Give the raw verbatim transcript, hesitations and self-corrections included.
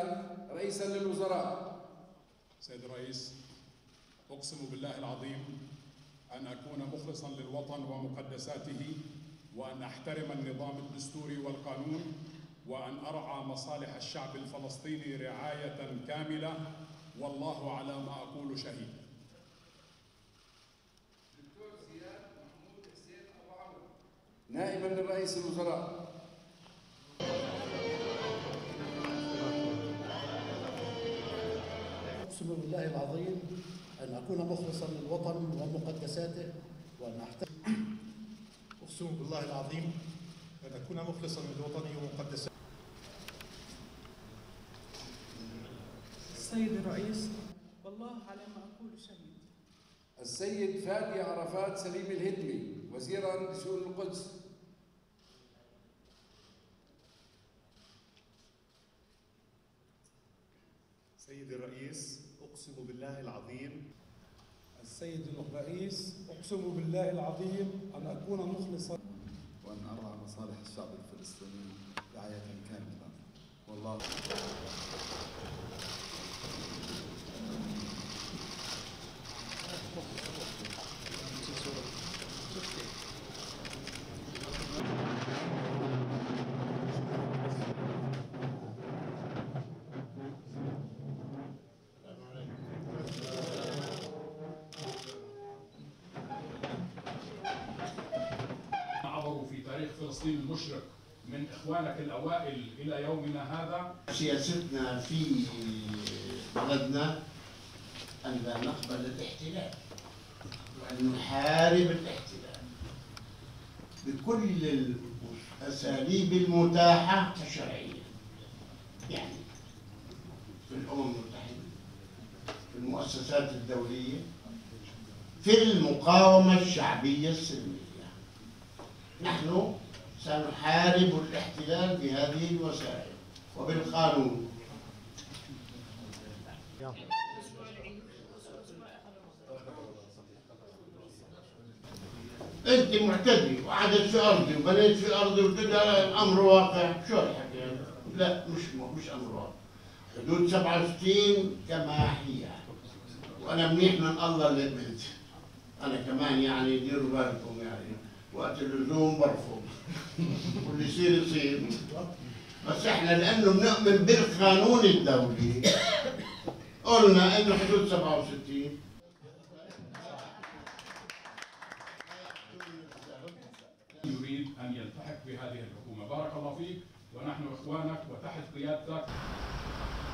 رئيسا للوزراء. سيد الرئيس، أقسم بالله العظيم أن أكون مخلصا للوطن ومقدساته، وأن أحترم النظام الدستوري والقانون، وأن أرعى مصالح الشعب الفلسطيني رعاية كاملة، والله على ما أقول شهيد. دكتور زياد محمود حسين أبو عمرو، نائبا لرئيس الوزراء. أقسم بالله العظيم أن أكون مخلصا للوطن ومقدساته، وأن أحترم. أقسم بالله العظيم أن أكون مخلصا للوطن ومقدساته. السيد الرئيس، والله على ما أقول شهيد. السيد فادي عرفات سليم الهدمي، وزيرا لشؤون القدس. سيد الرئيس، أقسم بالله العظيم. السيد الرئيس، أقسم بالله العظيم أن أكون مخلصا وأن أرعى مصالح الشعب الفلسطيني رعاية كاملة، والله. في تاريخ فلسطين المشرق من إخوانك الأوائل إلى يومنا هذا. سياستنا في بلدنا أن لا نقبل الاحتلال، وأن نحارب الاحتلال بكل الأساليب المتاحة الشرعية، يعني في الأمم المتحدة، في المؤسسات الدولية، في المقاومة الشعبية السلمية. نحن سنحارب الاحتلال بهذه الوسائل وبالقانون. انت معتدي وقعدت في ارضي وبنيت في ارضي وكده، الامر واقع. شو الحكي؟ لا، مش مش امر واقع. حدود سبعة وستين كما هي، وانا منيح من الله اللي قبلت. انا كمان يعني ديروا بالكم، يعني وقت اللزوم برفض واللي يصير يصير. بس احنا لانه بنؤمن بالقانون الدولي قلنا انه حدود سبعة وستين. يريد ان يلتحق بهذه الحكومه. بارك الله فيك، ونحن اخوانك وتحت قيادتك.